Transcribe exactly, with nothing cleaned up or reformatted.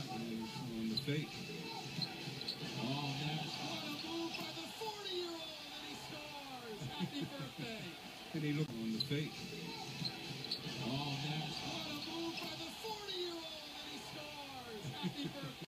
on the fake. Oh, that's what a move by the forty-year-old, and he scores! Happy birthday! And he looked on the fake. Oh, that's what a move by the forty-year-old, and he scores! Happy birthday!